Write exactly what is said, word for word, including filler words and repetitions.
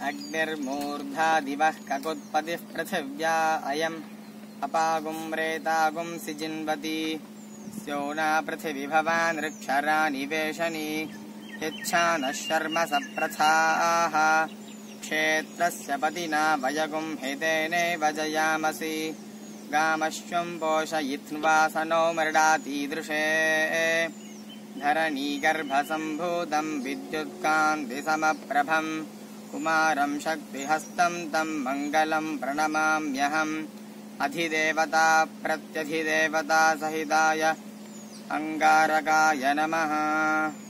अग्निर्मूर्धा दिवः ककुत्पतिः पृथिव्या अयम् अपागुम्रेतागुंसि जिन्वति स्योना पृथिवी भवान् ऋक्षराणि वेशनि यच्छानः शर्म सप्रथाः क्षेत्रस्य पतिना वयगुं हितेनेव जयामसि गामश्वं पोषयित्वासनो मृडातीदृशे धरणी गर्भसम्भूतं विद्युत्कान्तिसमप्रभम् कुमारं शक्तिहस्तं तं मङ्गलं प्रणमाम्यहम् अधिदेवता प्रत्यधिदेवता सहिताय अंगारकाय नमः।